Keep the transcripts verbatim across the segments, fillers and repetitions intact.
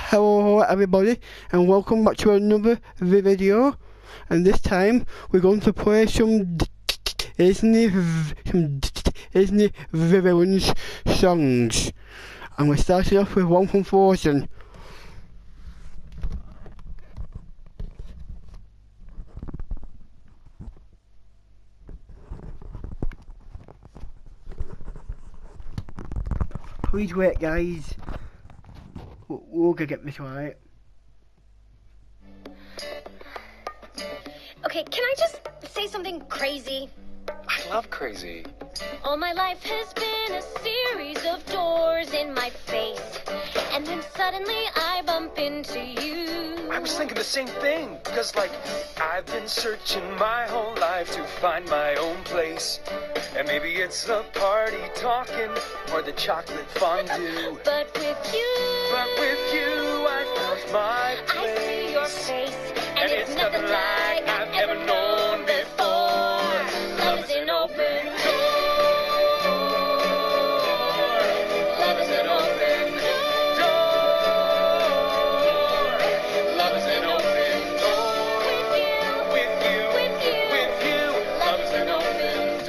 Hello everybody and welcome back to another video, and this time we're going to play some Disney some Disney villains songs, and we're starting off with one from Frozen. Please wait guys, we're gonna get this right. Okay, can I just say something crazy? I love crazy. All my life has been a series of doors in my face, and then suddenly I bump into you. I was thinking the same thing, because like, I've been searching my whole life to find my own place. And maybe it's the party talking, or the chocolate fondue. But with you, But with you, I found my place. I see your face, and, And it's, it's nothing nothing like like I've I've ever ever known known before. Love is an open door. Love is an open door. Love is an open door. With you, With you, with you, with you, love is an open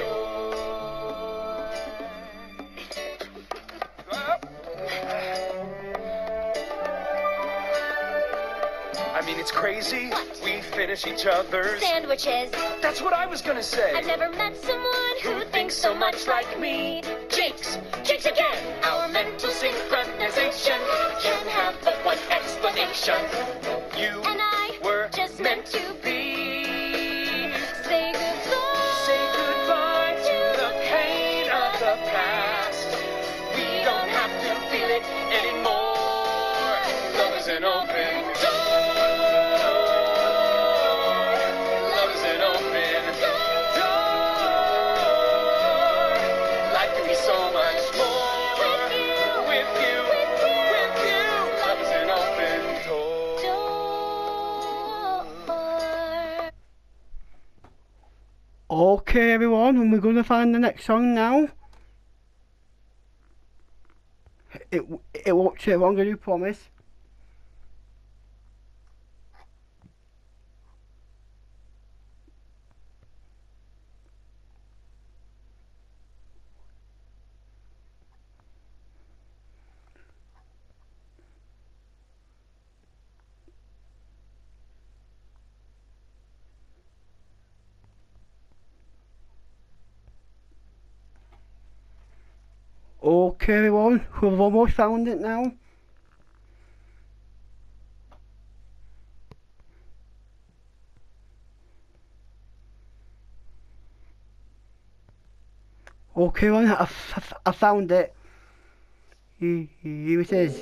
I mean, it's crazy. What? We finish each other's. sandwiches. That's what I was gonna say. I've never met someone who thinks so much like me. Jinx, jinx again. Our mental synchronization can have but one explanation. You And I were just meant to be. Say goodbye. Say goodbye to the pain of the past. We don't have to feel it anymore. Love is an open door. Love is an open door. Life can be so much more. With you, With you, with you, with you. Love is an open door. door. Okay everyone, and we're gonna find the next song now. It it won't take long, I do promise. Okay everyone, we've almost found it now. Okay everyone, I, f I found it. Here, here it is.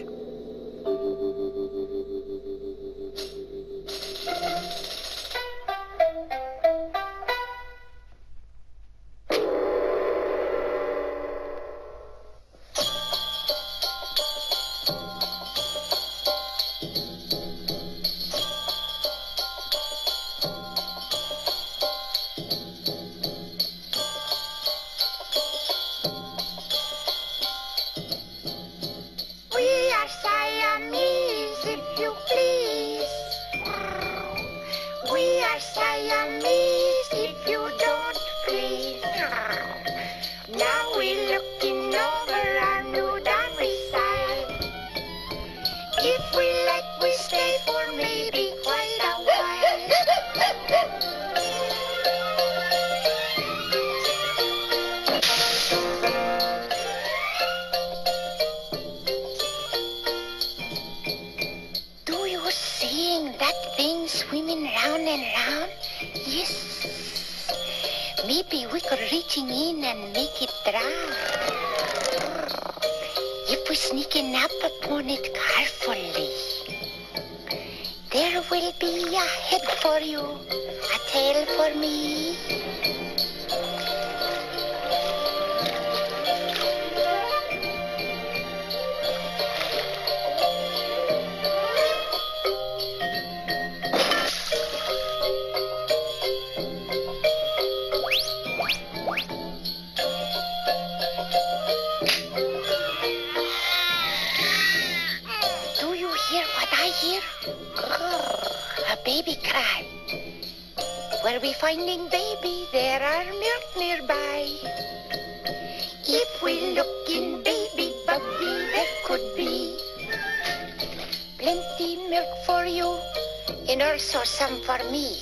We are Siamese, if you please. We are Siamese, if you don't please. Now we're looking over our new side. If we like, we stay for maybe quite a while. Do you seeing that thing swimming round and round? Yes. Maybe we could reaching in and make it drown. If we sneaking up upon it carefully, there will be a head for you, a tail for me. hear what I hear? Grrr, a baby cry. Where we finding baby, there are milk nearby. If we look in baby buggy, there could be plenty milk for you and also some for me.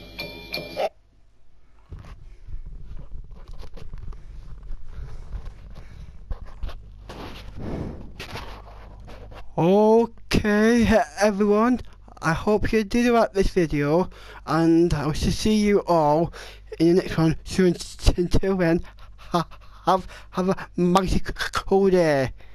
Okay, everyone, I hope you did like this video, and I will see you all in the next one. So until then, ha have have a magical day.